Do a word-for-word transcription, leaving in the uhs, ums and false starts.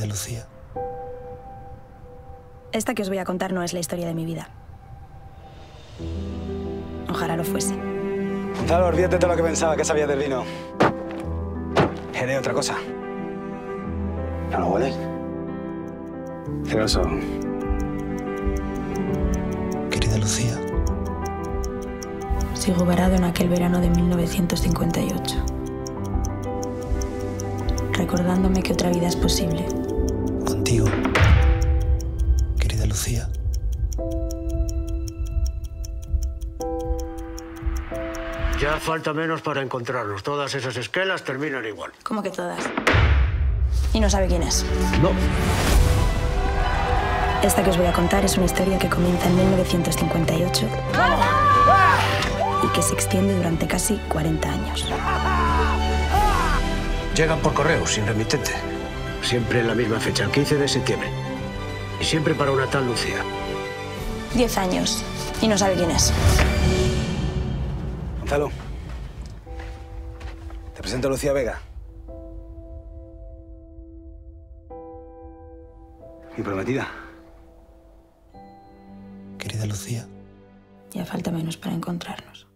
Querida Lucía. Esta que os voy a contar no es la historia de mi vida. Ojalá lo fuese. Gonzalo, olvídate de lo que pensaba que sabía del vino. Eres otra cosa. ¿No lo hueles? Celoso. Querida Lucía. Sigo varado en aquel verano de mil novecientos cincuenta y ocho. Recordándome que otra vida es posible. Contigo. Querida Lucía. Ya falta menos para encontrarnos. Todas esas esquelas terminan igual. ¿Cómo que todas? Y no sabe quién es. No. Esta que os voy a contar es una historia que comienza en mil novecientos cincuenta y ocho y que se extiende durante casi cuarenta años. Llegan por correo, sin remitente. Siempre en la misma fecha, el quince de septiembre. Y siempre para una tal Lucía. Diez años y no sabe quién es. Gonzalo. Te presento a Lucía Vega. Mi prometida. Querida Lucía. Ya falta menos para encontrarnos.